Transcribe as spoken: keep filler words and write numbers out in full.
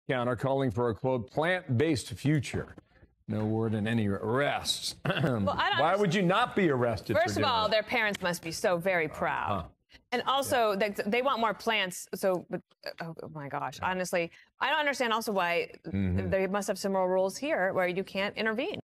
counter calling for a, quote, plant-based future. No word in any arrests. Well, Why would you not be arrested? First of all, their parents must be so very proud. Uh, huh. And also, yeah. they, they want more plants. So, oh, oh my gosh, honestly, I don't understand also why mm-hmm. they must have some more rules here where you can't intervene.